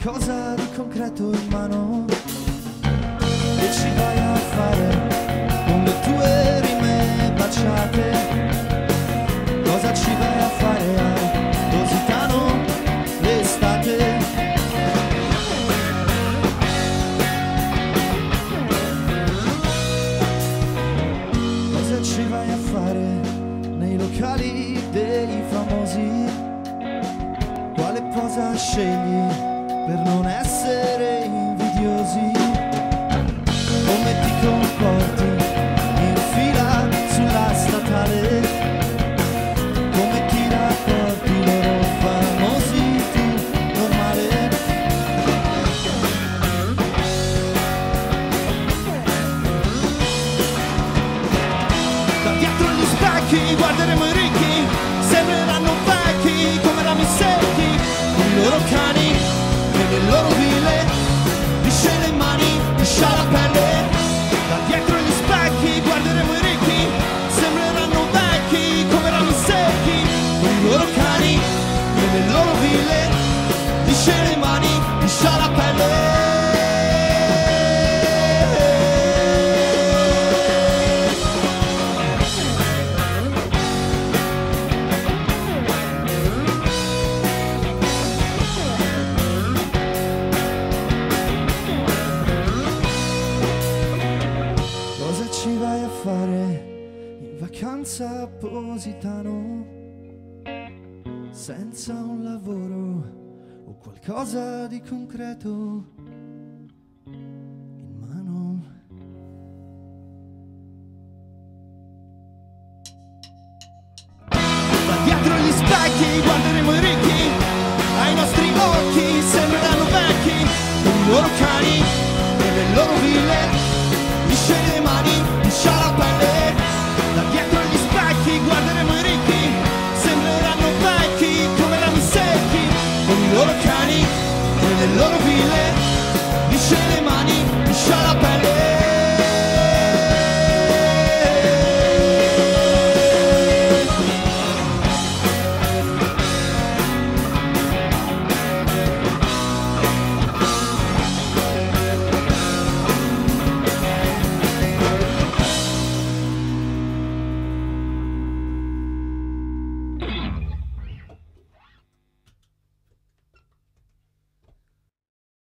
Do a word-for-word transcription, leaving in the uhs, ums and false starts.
qualcosa di concreto in mano. Che ci vai a fare con le tue rime baciate? Cosa ci vai a fare a Positano l'estate? Cosa ci vai a fare nei locali dei famosi? Quale posa scegli per non essere invidiosi? Come ti comporti in fila sulla statale? Come ti rapporti loro famosi, tu normale? Da dietro gli specchi guarderemo i ricchi, sembreranno vecchi come rami secchi, con i loro cani nelle loro ville, lisce le mani, liscia la pelle. Da dietro gli specchi guarderemo i ricchi, sembreranno vecchi come rami secchi, con i loro cani nelle loro ville, lisce le mani, liscia la pelle. In vacanza a Positano, senza un lavoro o qualcosa di concreto in mano. Da dietro gli specchi guarderemo i ricchi, ai nostri occhi sembreranno vecchi, con i loro cani nelle loro ville, lisce le mani, liscia la pelle. Da dietro gli specchi guarderemo i ricchi, sembreranno vecchi come rami secchi, con i loro cani nelle loro ville, lisce le mani,